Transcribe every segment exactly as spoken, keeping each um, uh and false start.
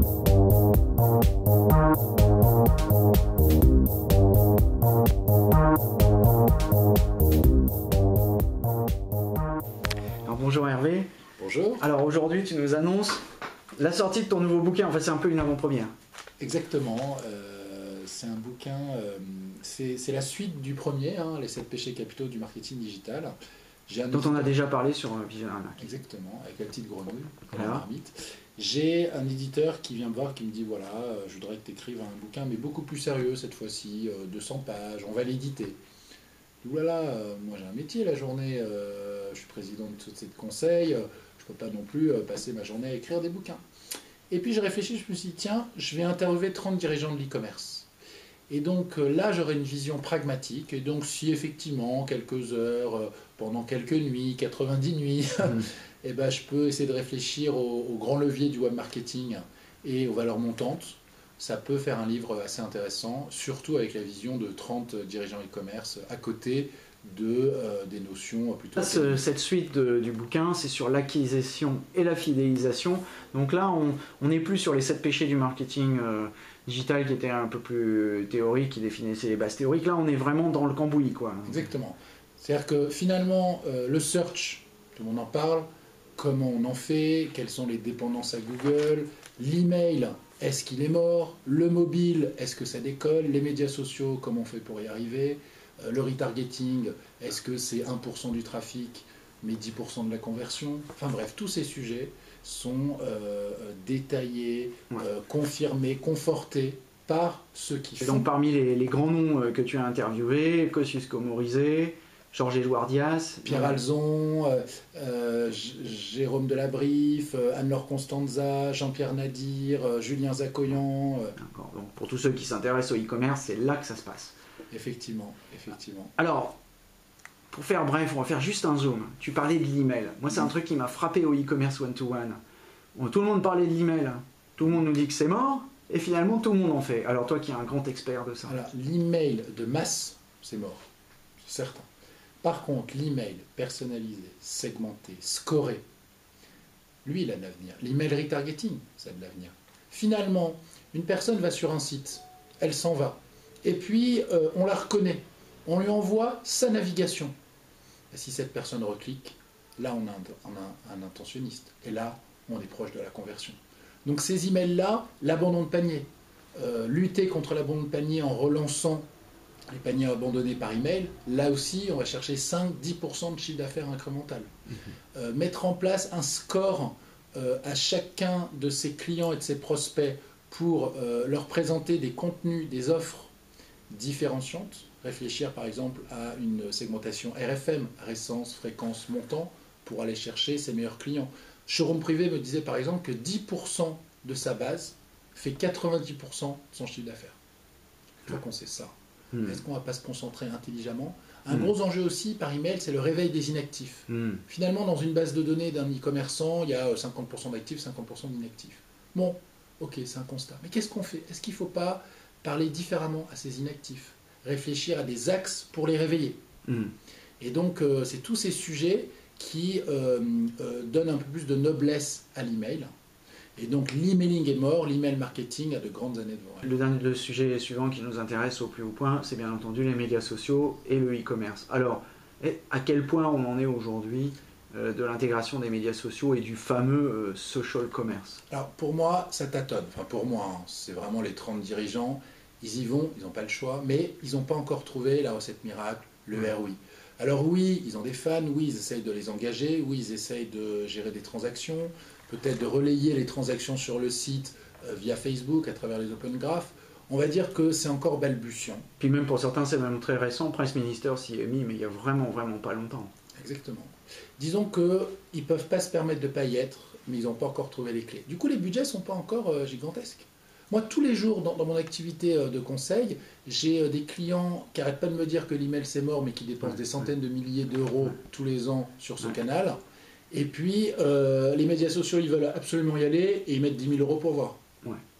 Alors, bonjour Hervé. Bonjour. Alors aujourd'hui tu nous annonces la sortie de ton nouveau bouquin, en fait c'est un peu une avant-première. Exactement, euh, c'est un bouquin, euh, c'est la suite du premier, hein, les sept péchés capitaux du marketing digital. Un dont on a déjà parlé sur Vision Arnaque. Exactement, avec la petite grenouille, voilà. La marmite. J'ai un éditeur qui vient me voir, qui me dit voilà, je voudrais que tu écrives un bouquin, mais beaucoup plus sérieux cette fois-ci, euh, deux cents pages, on va l'éditer. Oulala, euh, moi j'ai un métier la journée, euh, je suis président de société de conseil, euh, je ne peux pas non plus euh, passer ma journée à écrire des bouquins. Et puis j'ai réfléchi, je me suis dit tiens, je vais interviewer trente dirigeants de l'e-commerce. Et donc euh, là j'aurai une vision pragmatique, et donc si effectivement quelques heures, euh, pendant quelques nuits, quatre-vingt-dix nuits, mmh. et ben, je peux essayer de réfléchir au, au grand levier du web marketing et aux valeurs montantes. Ça peut faire un livre assez intéressant, surtout avec la vision de trente dirigeants e-commerce à côté de, euh, des notions plutôt... Ce, cette suite de, du bouquin, c'est sur l'acquisition et la fidélisation. Donc là, on n'est plus sur les sept péchés du marketing euh, digital qui étaient un peu plus théoriques, qui définissaient les bases théoriques. Là, on est vraiment dans le cambouis, quoi. Exactement. C'est-à-dire que finalement, euh, le search, tout le monde en parle, comment on en fait, quelles sont les dépendances à Google, l'email, est-ce qu'il est mort, le mobile, est-ce que ça décolle, les médias sociaux, comment on fait pour y arriver, euh, le retargeting, est-ce que c'est un pour cent du trafic, mais dix pour cent de la conversion. Enfin bref, tous ces sujets sont euh, détaillés, ouais. euh, confirmés, confortés par ceux qui font. Et donc parmi les, les grands noms que tu as interviewés, Kosciusko Morizet, Georges-Édouard Dias, Pierre Alzon, euh, euh, Jérôme Delabrief, euh, Anne-Laure Constanza, Jean-Pierre Nadir, euh, Julien Zacoyan. Euh. D'accord, donc pour tous ceux qui s'intéressent au e-commerce, c'est là que ça se passe. Effectivement, effectivement. Alors, pour faire bref, on va faire juste un zoom. Tu parlais de l'email. Moi, c'est mmh. un truc qui m'a frappé au e-commerce one-to-one. Bon, tout le monde parlait de l'email. Tout le monde nous dit que c'est mort, et finalement, tout le monde en fait. Alors toi qui es un grand expert de ça. L'email de masse, c'est mort, c'est certain. Par contre, l'email personnalisé, segmenté, scoré, lui, il a de l'avenir. L'email retargeting, ça a de l'avenir. Finalement, une personne va sur un site, elle s'en va, et puis euh, on la reconnaît, on lui envoie sa navigation. Et si cette personne reclique, là, on a un, on a un intentionniste, et là, on est proche de la conversion. Donc ces emails-là, l'abandon de panier, euh, lutter contre l'abandon de panier en relançant les paniers abandonnés par email, là aussi, on va chercher cinq à dix pour cent de chiffre d'affaires incrémental. Mmh. Euh, mettre en place un score euh, à chacun de ses clients et de ses prospects pour euh, leur présenter des contenus, des offres différenciantes. Réfléchir par exemple à une segmentation R F M, récence, fréquence, montant, pour aller chercher ses meilleurs clients. Showroom Privé me disait par exemple que dix pour cent de sa base fait quatre-vingt-dix pour cent de son chiffre d'affaires. Il faut qu'on sait ça. Mmh. Est-ce qu'on ne va pas se concentrer intelligemment? Un mmh. gros enjeu aussi par email, c'est le réveil des inactifs. Mmh. Finalement, dans une base de données d'un e-commerçant, il y a cinquante pour cent d'actifs, cinquante pour cent d'inactifs. Bon, ok, c'est un constat. Mais qu'est-ce qu'on fait? Est-ce qu'il ne faut pas parler différemment à ces inactifs? Réfléchir à des axes pour les réveiller. Mmh. Et donc, euh, c'est tous ces sujets qui euh, euh, donnent un peu plus de noblesse à l'email. Et donc l'emailing est mort, l'email marketing a de grandes années devant elle. Le, dernier, le sujet suivant qui nous intéresse au plus haut point, c'est bien entendu les médias sociaux et le e-commerce. Alors, à quel point on en est aujourd'hui euh, de l'intégration des médias sociaux et du fameux euh, social commerce? Alors pour moi, ça tâtonne. Enfin pour moi, hein, c'est vraiment les trente dirigeants, ils y vont, ils n'ont pas le choix, mais ils n'ont pas encore trouvé la recette miracle, le mmh. R O I. Alors oui, ils ont des fans, oui, ils essayent de les engager, oui, ils essayent de gérer des transactions, peut-être de relayer les transactions sur le site euh, via Facebook, à travers les Open Graph. On va dire que c'est encore balbutiant. Puis même pour certains, c'est même très récent. Presse Minister s'y est mis, mais il y a vraiment, vraiment pas longtemps. Exactement. Disons qu'ils ne peuvent pas se permettre de ne pas y être, mais ils n'ont pas encore trouvé les clés. Du coup, les budgets ne sont pas encore euh, gigantesques. Moi, tous les jours, dans, dans mon activité euh, de conseil, j'ai euh, des clients qui n'arrêtent pas de me dire que l'email c'est mort, mais qui dépensent ouais, des centaines ouais. de milliers d'euros ouais. tous les ans sur ce ouais. canal. Et puis, euh, les médias sociaux, ils veulent absolument y aller et ils mettent dix mille euros pour voir. Ouais.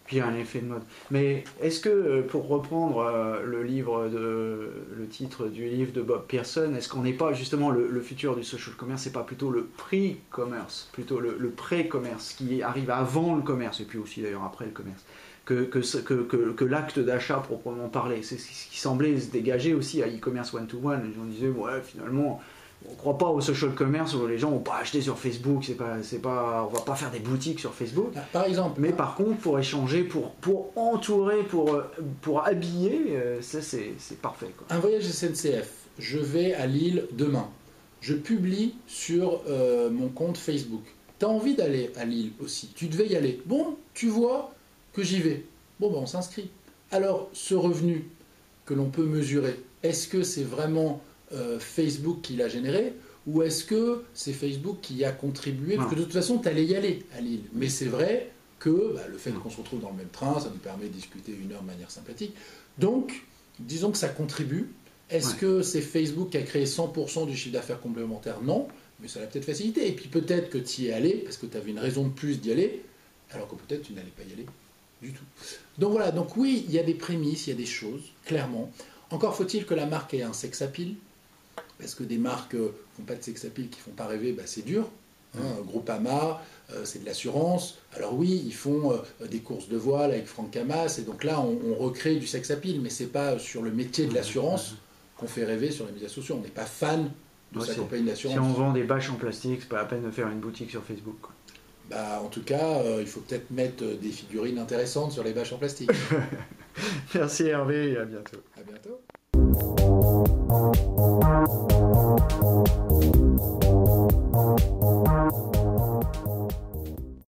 Puis il y a un effet de mode. Mais est-ce que, pour reprendre euh, le livre de, le titre du livre de Bob Pearson, est-ce qu'on n'est pas justement le, le futur du social commerce, c'est pas plutôt le pre-commerce, plutôt le, le pré-commerce qui arrive avant le commerce, et puis aussi d'ailleurs après le commerce, que, que, que, que, que l'acte d'achat proprement parlé. C'est ce qui semblait se dégager aussi à e-commerce one-to-one. Les gens disaient, ouais, finalement, on ne croit pas au social commerce où les gens vont pas acheter sur Facebook, c'est pas, c'est pas, on va pas faire des boutiques sur Facebook. Par exemple. Mais par contre, pour échanger, pour, pour entourer, pour, pour habiller, ça c'est, c'est parfait, quoi. Un voyage S N C F, je vais à Lille demain. Je publie sur euh, mon compte Facebook. Tu as envie d'aller à Lille aussi, tu devais y aller. Bon, tu vois que j'y vais. Bon, ben on s'inscrit. Alors, ce revenu que l'on peut mesurer, est-ce que c'est vraiment euh, Facebook qui l'a généré ou est-ce que c'est Facebook qui a contribué? Parce que de toute façon, tu allais y aller à Lille. Mais c'est vrai que bah, le fait qu'on se retrouve dans le même train, ça nous permet de discuter une heure de manière sympathique. Donc, disons que ça contribue. Est-ce ouais. que c'est Facebook qui a créé cent pour cent du chiffre d'affaires complémentaire? Non, mais ça l'a peut-être facilité. Et puis peut-être que tu y es allé parce que tu avais une raison de plus d'y aller, alors que peut-être tu n'allais pas y aller du tout. Donc voilà, donc oui, il y a des prémices, il y a des choses, clairement. Encore faut-il que la marque ait un sex appeal, parce que des marques ne font pas de sex appeal qui ne font pas rêver, bah, c'est dur. Hein, Groupama, euh, c'est de l'assurance. Alors oui, ils font euh, des courses de voile avec Franck Camas, et donc là, on, on recrée du sex appeal, mais ce n'est pas sur le métier de l'assurance qu'on fait rêver sur les médias sociaux. On n'est pas fan de ouais, sa compagnie d'assurance. Si on vend des bâches en plastique, c'est pas la peine de faire une boutique sur Facebook, quoi. Bah, en tout cas, euh, il faut peut-être mettre des figurines intéressantes sur les bâches en plastique. Merci Hervé et à bientôt. À bientôt.